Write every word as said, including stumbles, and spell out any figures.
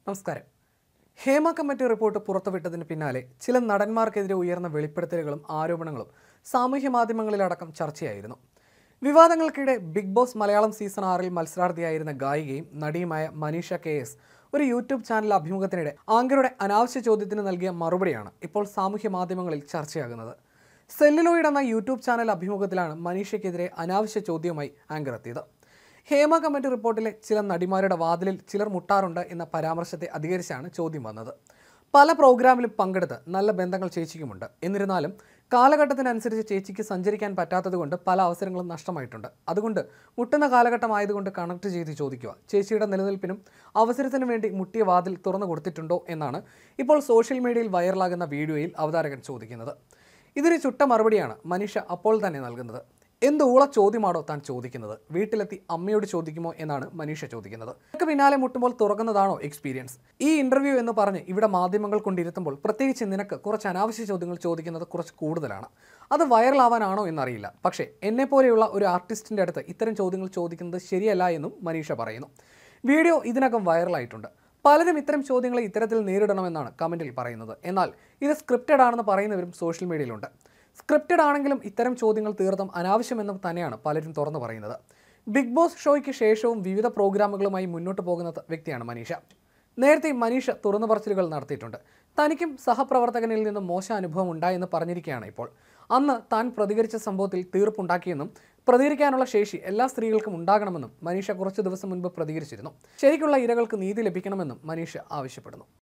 നമസ്കാരം. Hema committee report പുറത്തുവിട്ടതിന് പിന്നാലെ ചില നടന്മാർക്കെതിരെ ഉയർന്ന വെളിപ്പെടുത്തലുകളും ആരോപണങ്ങളും സാമൂഹ്യ മാധ്യമങ്ങളിലടക്കം ചർച്ചയായിരുന്നു. വിവാദങ്ങൾക്കിടെ ബിഗ് ബോസ് മലയാളം സീസൺ ആറിൽ മത്സരാർത്ഥിയായിരുന്ന ഗായികയും നടിയുമായ മനീഷ കെ എസ് ഒരു യൂട്യൂബ് ചാനൽ അഭിമുഖത്തിനിടെ ആങ്കറുടെ അനാവശ്യ ചോദ്യത്തിന് നൽകിയ മറുപടിയാണ് ഇപ്പോൾ സാമൂഹ്യ മാധ്യമങ്ങളിൽ ചർച്ചയാകുന്നത്. സെല്ലുലോയിഡ് എന്ന യൂട്യൂബ് ചാനൽ അഭിമുഖത്തിലാണ് മനീഷയ്ക്കെതിരെ അനാവശ്യ ചോദ്യവുമായി ആങ്കർ എത്തിയത്. ഹേമ കമ്മിറ്റി റിപ്പോർട്ടിലെ ചില നടിമാരുടെ വാതിലിൽ ചിലർ മുട്ടാറുണ്ട് എന്ന പരാമർശത്തെ അധികരിച്ചാണ് ചോദ്യം വന്നത്. പല പ്രോഗ്രാമിലും പങ്കെടുത്ത് നല്ല ബന്ധങ്ങൾ ചേച്ചിക്കുമുണ്ട്. എന്നിരുന്നാലും കാലഘട്ടത്തിനനുസരിച്ച് ചേച്ചിക്ക് സഞ്ചരിക്കാൻ പറ്റാത്തതുകൊണ്ട് പല അവസരങ്ങളും നഷ്ടമായിട്ടുണ്ട്. അതുകൊണ്ട് മുട്ടുന്ന കാലഘട്ടമായതുകൊണ്ട് കണക്ട് ചെയ്ത് ചോദിക്കുക, ചേച്ചിയുടെ നിലനിൽപ്പിനും അവസരത്തിനും വേണ്ടി മുട്ടിയ വാതിൽ തുറന്നു കൊടുത്തിട്ടുണ്ടോ എന്നാണ് ഇപ്പോൾ സോഷ്യൽ മീഡിയയിൽ വൈറലാകുന്ന വീഡിയോയിൽ അവതാരകൻ ചോദിക്കുന്നത്. ഇതിന് ചുട്ട മറുപടിയാണ് മനീഷ അപ്പോൾ തന്നെ നൽകുന്നത്. എന്ത് ഊള ചോദ്യമാണോ താൻ ചോദിക്കുന്നത്? വീട്ടിലെത്തി അമ്മയോട് ചോദിക്കുമോ എന്നാണ് മനീഷ ചോദിക്കുന്നത്. നിനക്ക് പിന്നാലെ മുട്ടുമ്പോൾ തുറക്കുന്നതാണോ എക്സ്പീരിയൻസ്? ഈ ഇന്റർവ്യൂ എന്ന് പറഞ്ഞ് ഇവിടെ മാധ്യമങ്ങൾ കൊണ്ടിരുത്തുമ്പോൾ പ്രത്യേകിച്ച് നിനക്ക് കുറച്ച് അനാവശ്യ ചോദ്യങ്ങൾ ചോദിക്കുന്നത് കുറച്ച് കൂടുതലാണ്. അത് വൈറലാവാനാണോ എന്നറിയില്ല. പക്ഷേ എന്നെപ്പോലെയുള്ള ഒരു ആർട്ടിസ്റ്റിൻ്റെ അടുത്ത് ഇത്തരം ചോദ്യങ്ങൾ ചോദിക്കുന്നത് ശരിയല്ല എന്നും മനീഷ പറയുന്നു. വീഡിയോ ഇതിനകം വൈറലായിട്ടുണ്ട്. പലരും ഇത്തരം ചോദ്യങ്ങളെ ഇത്തരത്തിൽ നേരിടണമെന്നാണ് കമൻറ്റിൽ പറയുന്നത്. എന്നാൽ ഇത് സ്ക്രിപ്റ്റഡ് ആണെന്ന് പറയുന്നവരും സോഷ്യൽ മീഡിയയിലുണ്ട്. സ്ക്രിപ്റ്റഡ് ആണെങ്കിലും ഇത്തരം ചോദ്യങ്ങൾ തീർത്തും അനാവശ്യമെന്നും തന്നെയാണ് പലരും തുറന്നു പറയുന്നത്. ബിഗ് ബോസ് ഷോയ്ക്ക് ശേഷവും വിവിധ പ്രോഗ്രാമുകളുമായി മുന്നോട്ട് പോകുന്ന വ്യക്തിയാണ് മനീഷ. നേരത്തെ മനീഷ തുറന്നു പറച്ചിലുകൾ നടത്തിയിട്ടുണ്ട്. തനിക്കും സഹപ്രവർത്തകനിൽ നിന്നും മോശം അനുഭവം ഉണ്ടായെന്ന് പറഞ്ഞിരിക്കുകയാണ് ഇപ്പോൾ. അന്ന് താൻ പ്രതികരിച്ച സംഭവത്തിൽ തീർപ്പുണ്ടാക്കിയെന്നും പ്രതികരിക്കാനുള്ള ശേഷി എല്ലാ സ്ത്രീകൾക്കും ഉണ്ടാകണമെന്നും മനീഷ കുറച്ചു ദിവസം മുൻപ് പ്രതികരിച്ചിരുന്നു. ശരിക്കുള്ള ഇരകൾക്ക് നീതി ലഭിക്കണമെന്നും മനീഷ ആവശ്യപ്പെടുന്നു.